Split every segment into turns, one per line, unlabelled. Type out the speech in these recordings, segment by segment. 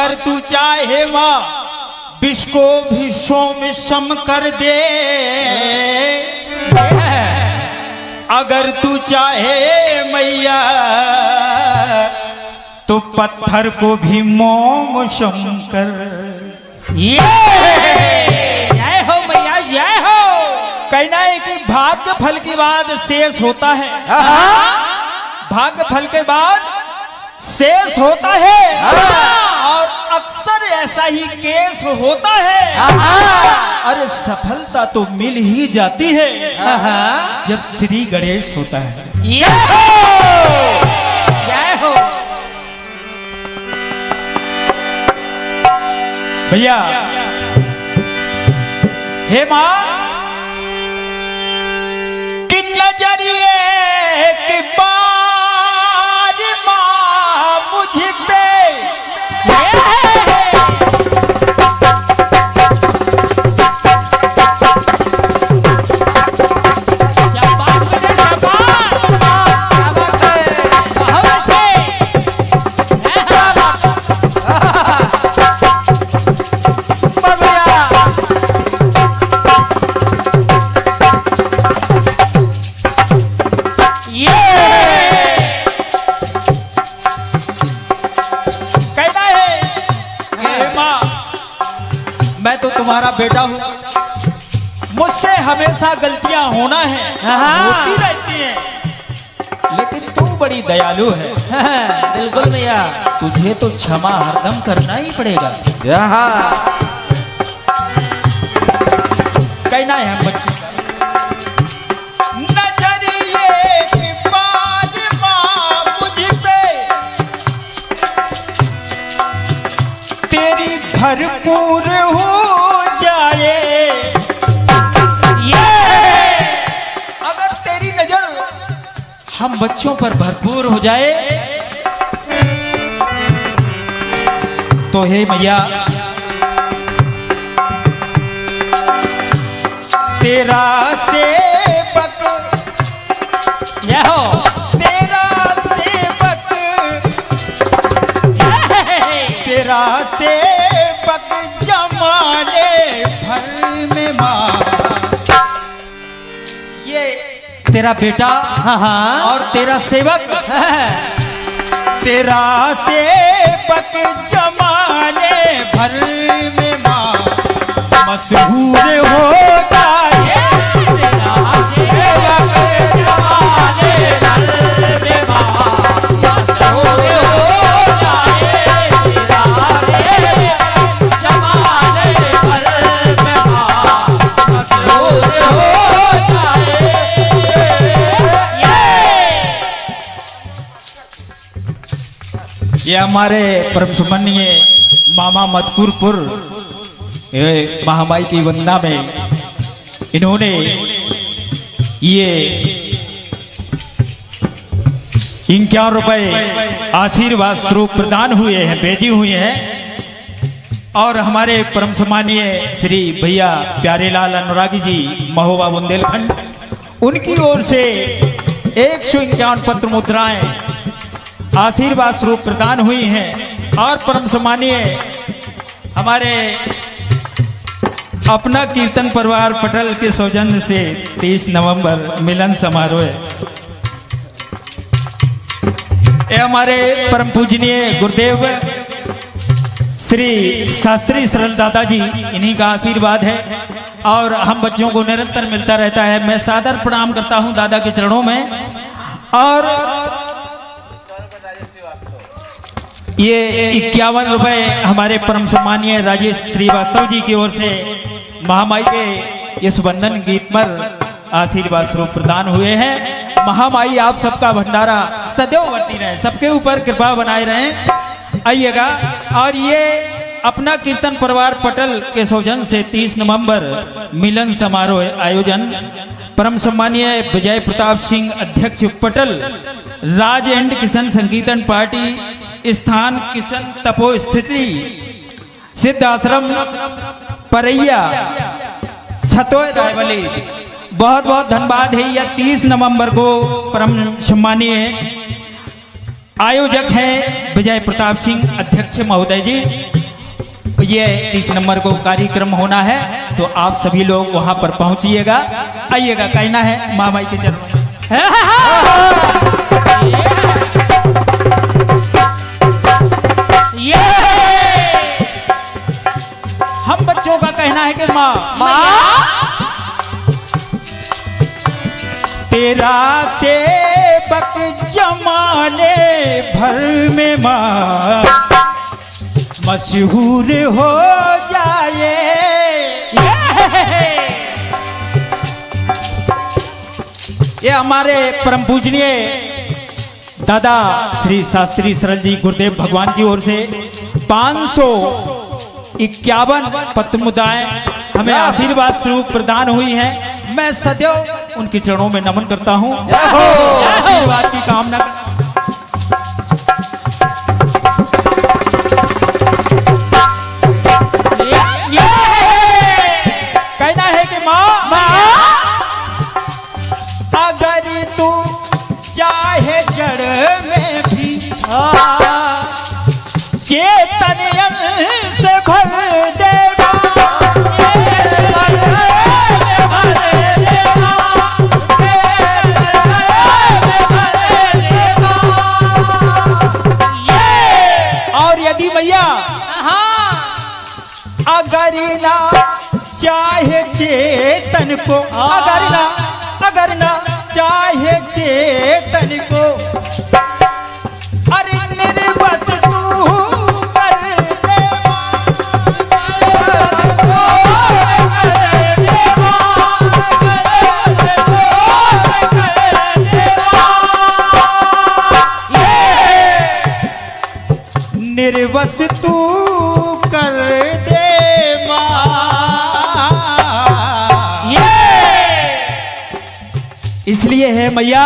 अगर तू चाहे माँ विष को विषों में सम कर दे, अगर तू चाहे मैया तो पत्थर को भी मोम सम कर।
जय हो मैया जय हो।
कहना है कि भाग्य फल के बाद शेष होता है, भाग्य फल के बाद शेष होता है, और अक्सर ऐसा ही केस होता है। अरे सफलता तो मिल ही जाती है जब श्री गणेश होता है।
जय हो
भैया। हे माँ कि नजरिए की बार माँ मुझ पे तुम्हारा बेटा हूँ, मुझसे हमेशा गलतियां होना है, होती रहती हैं, लेकिन तू बड़ी दयालु है।
बिल्कुल भैया,
तुझे तो क्षमा हरदम करना ही पड़ेगा। कहना है हम बच्चे नजरिए की बात माँ मुझ पे तेरी भरपूर हो जाए, अगर तेरी नजर हम बच्चों पर भरपूर हो जाए तो हे मैया तेरा सेवक, तेरा सेवक, तेरा सेवक जमाने भर में माँ। ये तेरा बेटा और तेरा सेवक, तेरा सेवक जमाने भर में माँ मशहूर हो जाए, तेरा सेवक जमाने भर में माँ मशहूर हो जाए, तेरा सेवक जमाने भर में माँ मशहूर हो जाए। ये हमारे परम सुमन्य मामा मधुपुरपुर महामाई की वंदना में इन्होंने ये 51 रुपए आशीर्वाद स्वरूप प्रदान हुए हैं, भेजी हुई हैं। और हमारे परम सम्मानीय श्री भैया प्यारेलाल अनुरागी जी महोबा बुंदेलखंड, उनकी ओर से 151 पत्र मुद्राएं आशीर्वाद स्वरूप प्रदान हुई हैं। और परम सम्मानीय हमारे अपना कीर्तन परिवार पटल के सौजन्य से 30 नवंबर मिलन समारोह, ये हमारे परम पूजनीय गुरुदेव श्री शास्त्री सरल दादाजी, इन्हीं का आशीर्वाद है और हम बच्चों को निरंतर मिलता रहता है। मैं सादर प्रणाम करता हूं दादा के चरणों में। और ये 51 रुपए हमारे परम सम्मानीय राजेश श्रीवास्तव जी की ओर से महामाई के इस वंदन गीत पर आशीर्वाद स्वरूप प्रदान हुए हैं। महामाई आप सबका भंडारा सदैव बढ़ती रहे, सबके ऊपर कृपा बनाए रहे। आइएगा। और ये अपना कीर्तन परिवार पटल के सौजन्य से 30 नवंबर मिलन समारोह आयोजन परम सम्मानीय विजय प्रताप सिंह अध्यक्ष पटल, राज एंड किशन संकीर्तन पार्टी, स्थान किशन तपो स्थिति, सिद्ध आश्रम परैया, सतोय रायवली। बहुत बहुत धन्यवाद है। यह 30 नवंबर को परम सम्मानीय आयोजक हैं विजय प्रताप सिंह अध्यक्ष महोदय जी। ये 30 नंबर को कार्यक्रम होना है, तो आप सभी लोग वहां पर पहुंचिएगा, आइएगा। कहना है माँ माई के चरणों में। हम बच्चों का कहना है कि माँ तेरा सेवक जमाने भर में माँ मशहूर हो जाए। ये हमारे परम पूजनीय दादा श्री शास्त्री सरल जी गुरुदेव भगवान की ओर से 551 पत्रमुद्राएं हमें आशीर्वाद स्वरूप प्रदान हुई हैं। मैं सदैव उनके चरणों में नमन करता हूं, आशीर्वाद की कामना। कहना है कि माँ अगर तू चाहे जड़ में भी चेतन से भर देगा, और यदि मैया अगर ना चाहे चेतन को, अगर ना चाहे चेतन को, अरे निर्वस तू कर दे। निर्वस तू कर दे इसलिए है मैया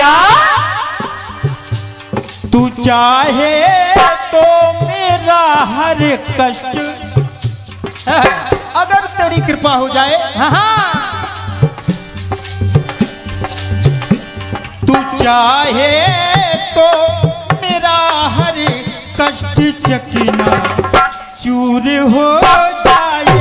तू चाहे तो मेरा हर कष्ट अगर तेरी कृपा हो जाए, तू चाहे तो मेरा हर कष्ट चकीना चूर हो जाए।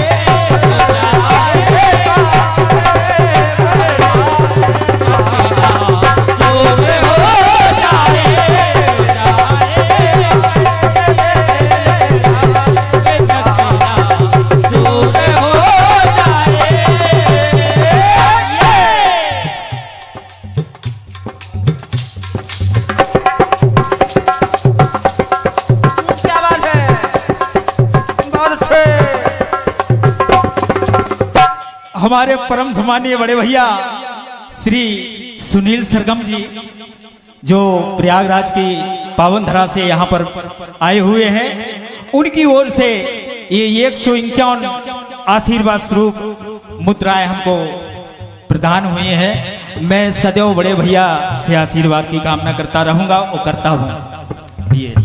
हमारे परम सम्मानीय बड़े भैया श्री सुनील सरगम जी जो प्रयागराज की पावन धरा से यहाँ पर आए हुए हैं, उनकी ओर से ये 151 आशीर्वाद स्वरूप मुद्राएं हमको प्रदान हुए हैं। मैं सदैव बड़े भैया से आशीर्वाद की कामना करता रहूंगा और करता हूँ। ये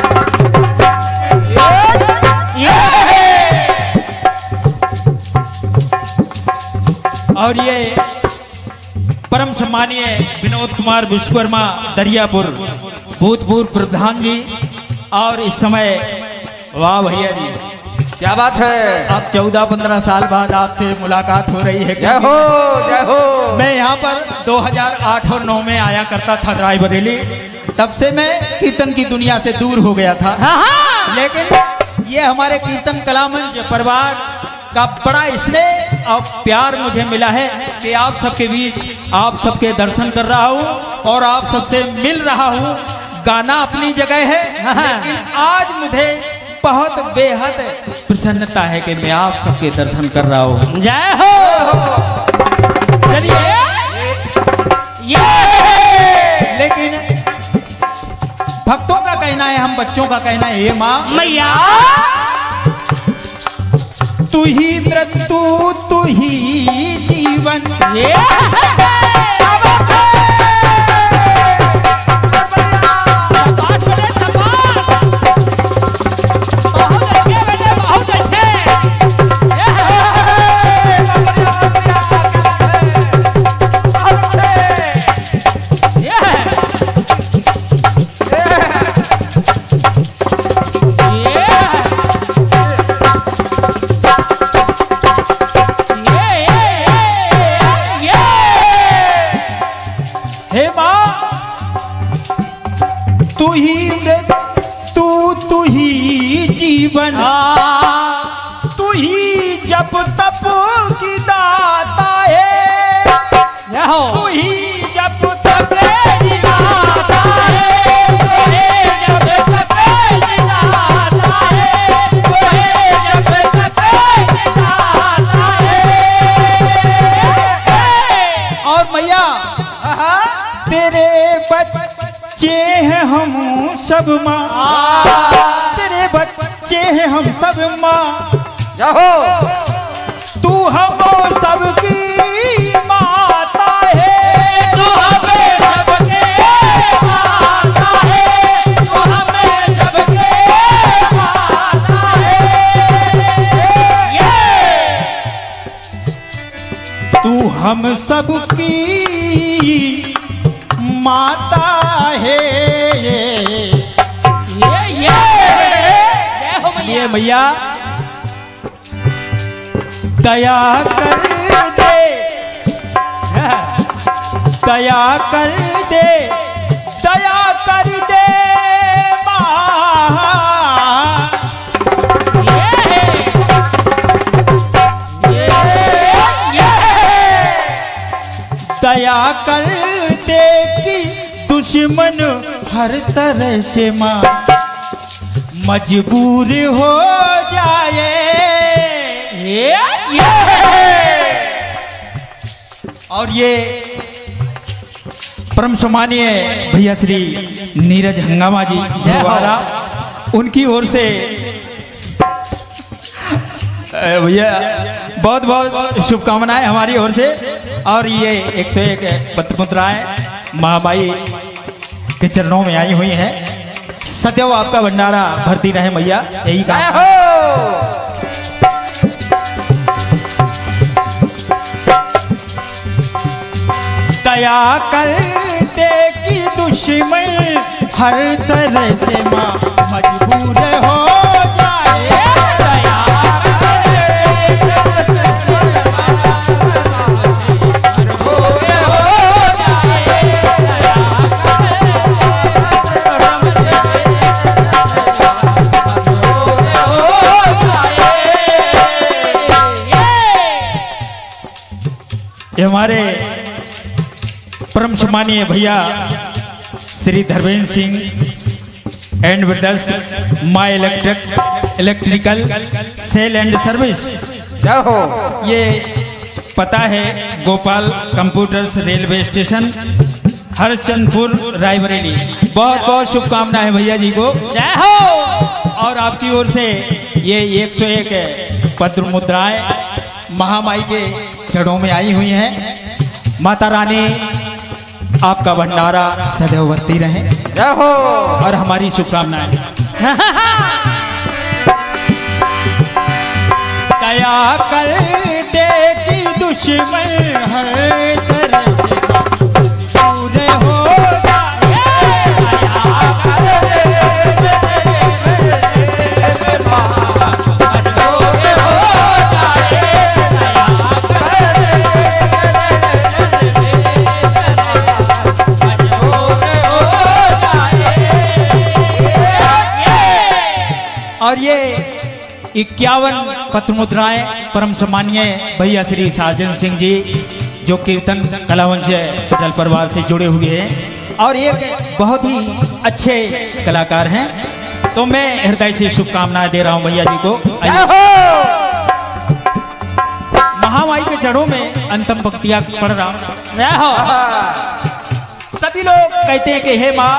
और ये परम सम्मानीय विनोद कुमार विश्वकर्मा दरियापुर भूतपूर्व प्रधान जी, और इस समय वाह भैया जी
क्या बात है,
अब 14-15 साल बाद आपसे मुलाकात हो रही है।
जय हो जय हो।
मैं यहाँ पर 2008 और 9 में आया करता था रायबरेली, तब से मैं कीर्तन की दुनिया से दूर हो गया था। लेकिन ये हमारे कीर्तन कला मंच परिवार का बड़ा स्नेह और प्यार मुझे मिला है कि आप सबके बीच आप सबके दर्शन कर रहा हूँ और आप सबसे मिल रहा हूँ। गाना अपनी जगह है, लेकिन आज मुझे बहुत बेहद प्रसन्नता है कि मैं आप सबके दर्शन कर रहा हूँ।
जय हो।
चलिए, लेकिन भक्तों का कहना है, हम बच्चों का कहना है, ये माँ
मैया
तू ही मृत्यु तू ही जीवन, जीवन तू ही जप तप की दाता है,
जय हो।
तू ही जप तप
की दाता है, तू ही जप तप की दाता है, तू ही जप तप की दाता है।
और मैया तेरे बच्चे हैं हम सब माँ, तेरे बच्चे हैं हम सब माँ,
जाओ
तू हम सबकी माता है,
तू हमें सबके माता है, तू हमें सबके माता है।
तू हम सबकी माता है। इसलिए मैया दया कर दे, दया कर दे, दया कर दे माँ, दया कर दे कि दुश्मन हर तरह से माँ मजबूर हो जाए। और ये परम सम्मानीय भैया श्री नीरज हंगामा जी द्वारा उनकी ओर से भैया बहुत बहुत शुभकामनाएं हमारी ओर से। और ये 101 पत्र-मुद्राएं महामाई के चरणों में आई हुई हैं। सदैव आपका भंडारा भरती रहे मैया, यही कहा। दया कर दे कि दुश्मन हर तरह से माँ मजबूर हो जाए। दया ये हमारे परम सम्मानीय भैया Shri Dharmendra Singh and brothers my electrical sale and service, ये पता है Gopal computers railway station Harchandpur Raebareli. बहुत बहुत शुभकामनाएं भैया जी को।
जय हो।
और आपकी ओर से ये 101 पत्र मुद्राएं महामाई के चरणों में आई हुई हैं। माता रानी आपका भंडारा सदैव बढ़ती रहे।
जय हो।
और हमारी शुभकामनाएं। दया कर दे कि दुश्मन हर तरह से पूरे हो जाए। और ये 51 पत्र मुद्राएं परम सम्मानीय भैया श्री साजन सिंह जी जो कीर्तन कलावंश दल परिवार से जुड़े हुए हैं और एक बहुत ही अच्छे कलाकार हैं। तो मैं हृदय से शुभकामनाएं दे रहा हूं भैया जी को। महामाई के चरणों में अंतिम भक्तियां पढ़ रहा हूं। सभी लोग कहते हैं कि हे माँ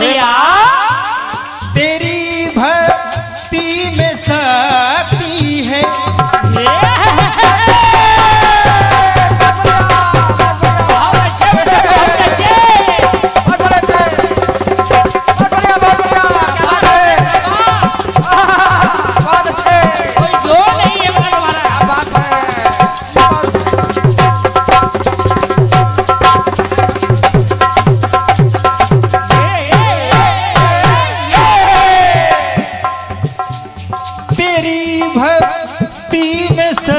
तेरी भक्ति में शक्ति है। तेरी भक्ति में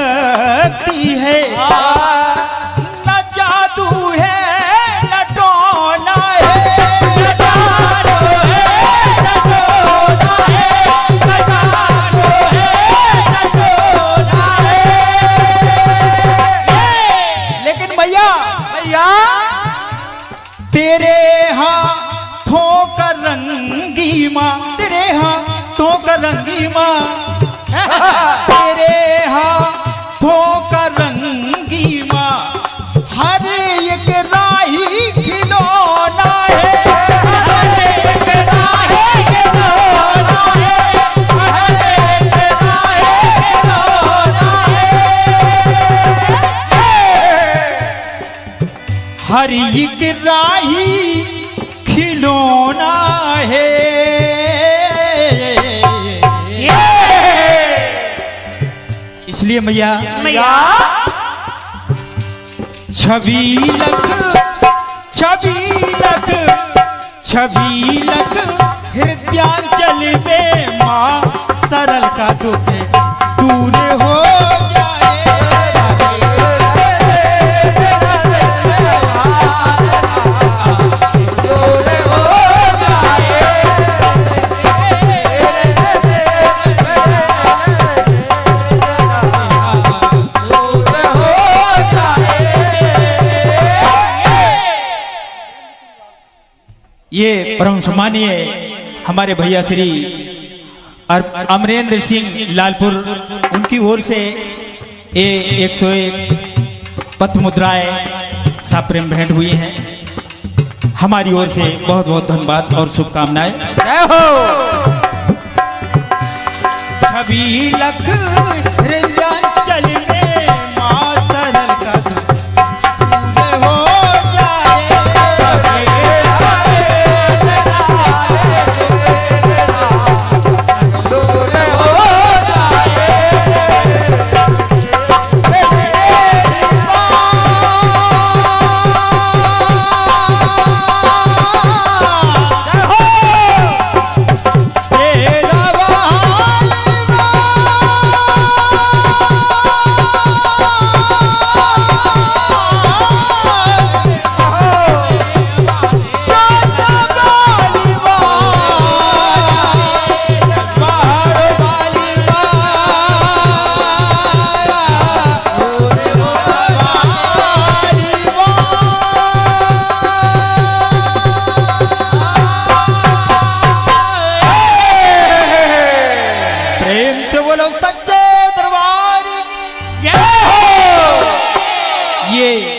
हरि की राही खिलौना है। इसलिए मैया छबीलक छबीलक छबीलक हृदयांचल में माँ सरल का दुख दूर हो जाए। ये परम सम्मानीय हमारे भैया श्री अमरेंद्र सिंह लालपुर, उनकी ओर से ये 101 पत्र मुद्राएं साप्रेम भेंट हुई हैं। हमारी ओर से बहुत बहुत धन्यवाद और शुभकामनाएं। छबीलक हृदयांचल में माँ सरल का दूर हो जाए। सच्चे दरबार ये